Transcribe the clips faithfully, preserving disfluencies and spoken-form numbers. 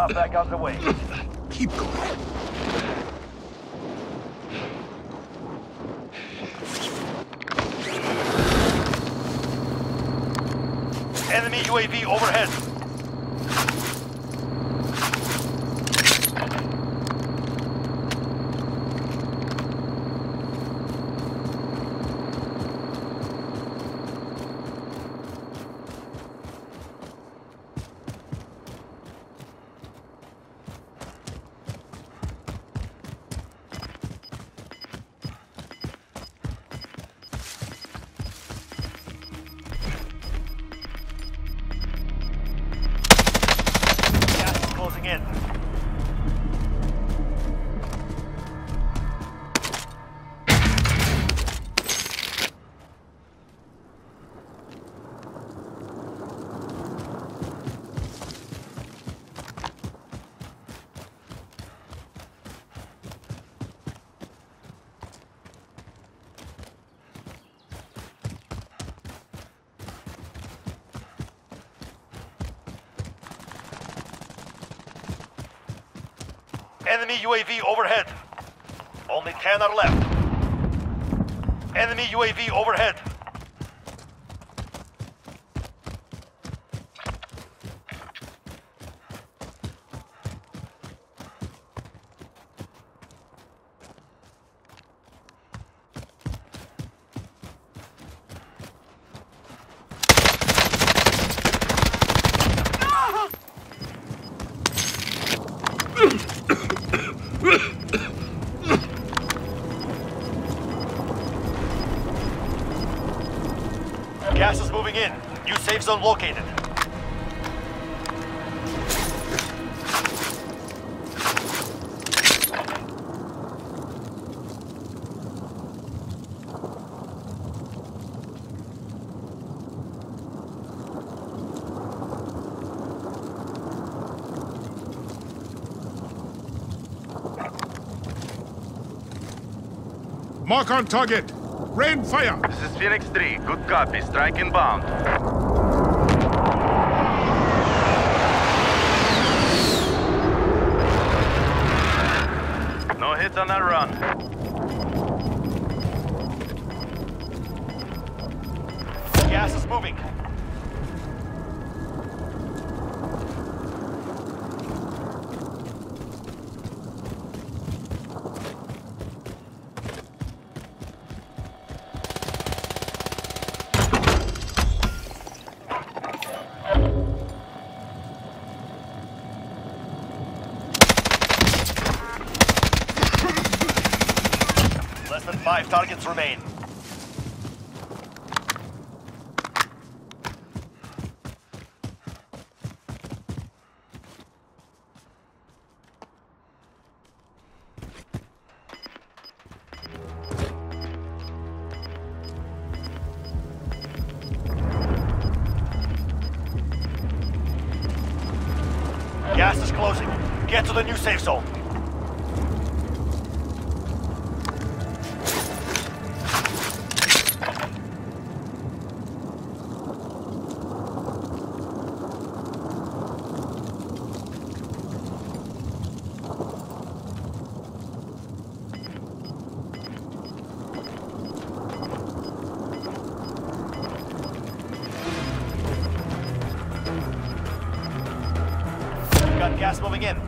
Drop back on the way. Keep going. Enemy U A V overhead. Closing in. Enemy U A V overhead. Only ten are left. Enemy U A V overhead. Gas is moving in. New safe zone located. Mark on target. Rain fire. This is Phoenix three. Good copy. Strike inbound. No hits on that run. Gas is moving. Less than five targets remain. Gas is closing. Get to the new safe zone. Got gas moving in.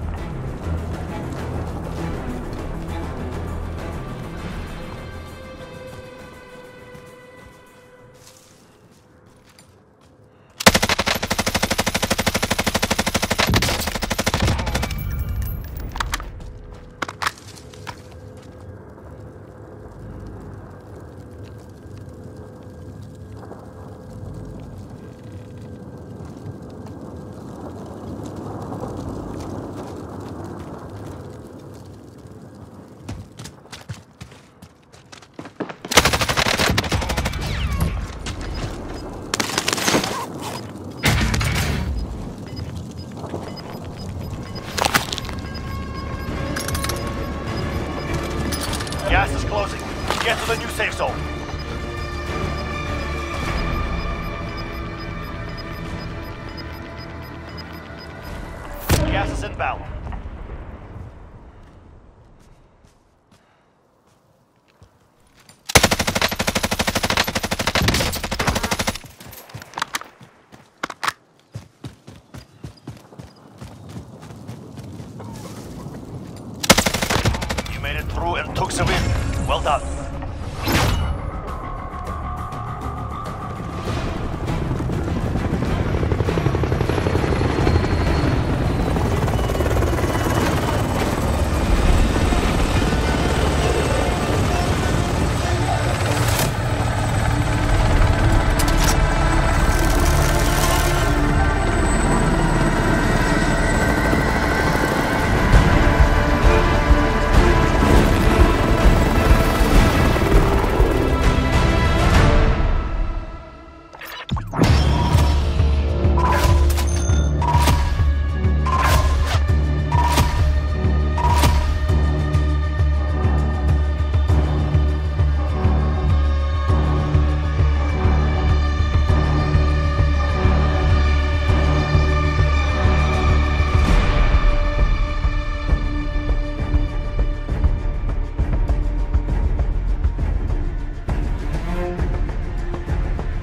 Gas is closing. Get to the new safe zone. Gas is inbound. You made it through and took the win. Well done.